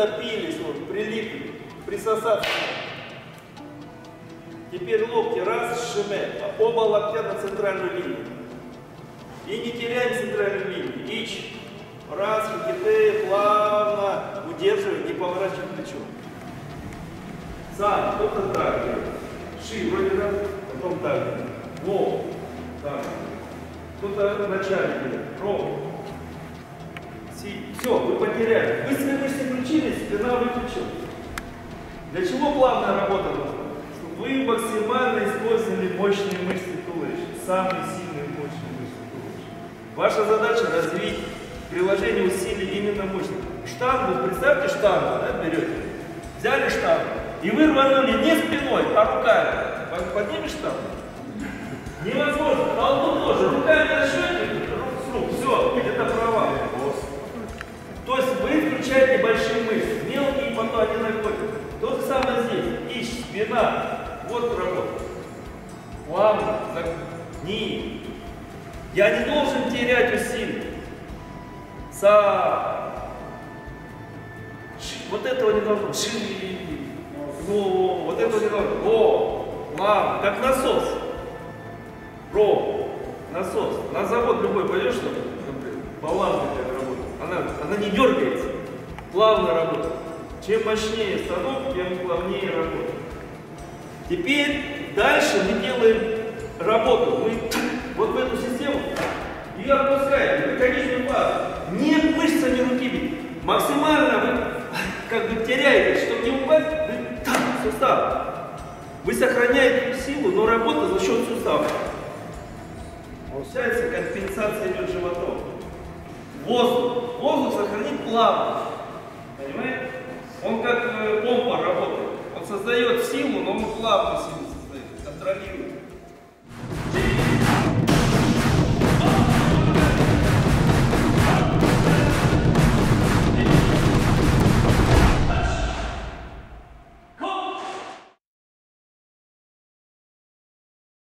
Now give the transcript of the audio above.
притопились, вот, прилипли, присосаться. Теперь локти раз, сжимаем, оба локтя на центральную линию. И не теряем центральную линию. Ич. Раз, хиките, плавно, удерживаем, не поворачиваем плечом. Сам, кто-то так делает. Ши, вроде раз, потом так. Во, так. Кто-то вначале делает. Ровно. Все, вы потеряли. Вы свои мышцы включились, спина выключилась. Для чего плавная работа нужна? Чтобы вы максимально использовали мощные мышцы туловища. Самые сильные мощные мышцы туловища. Ваша задача развить приложение усилий именно мышц. Штангу, представьте штангу, да, берете. Взяли штангу. И вы рванули не спиной, а руками. Поднимешь штангу? Невозможно. Толпу тоже. Руками расширите, рук, все, это провал. То есть вы включаете большие мышцы, мелкие, потом они находят. То же самое здесь. Ищ, спина. Вот работа. Плавно. Не. Я не должен терять усилия. Вот этого не должно. Вот этого не должно. Плавно. Как насос. Насос. На завод любой пойдешь, что ли? Баланс работает. Она не дергается. Плавно работает. Чем мощнее станок, тем плавнее работает. Теперь дальше мы делаем работу. Мы вот в эту систему ее отпускаем. Вы конечную фазу. Не мышцами руки бить. Максимально вы как бы теряете, чтобы не упасть, вы сустав. Вы сохраняете силу, но работа за счет сустава. Получается, компенсация идет животом. Воздух сохранить плавно. Понимаете? Он как помпа работает. Он создает силу, но он плавно силу создает. Контролирует.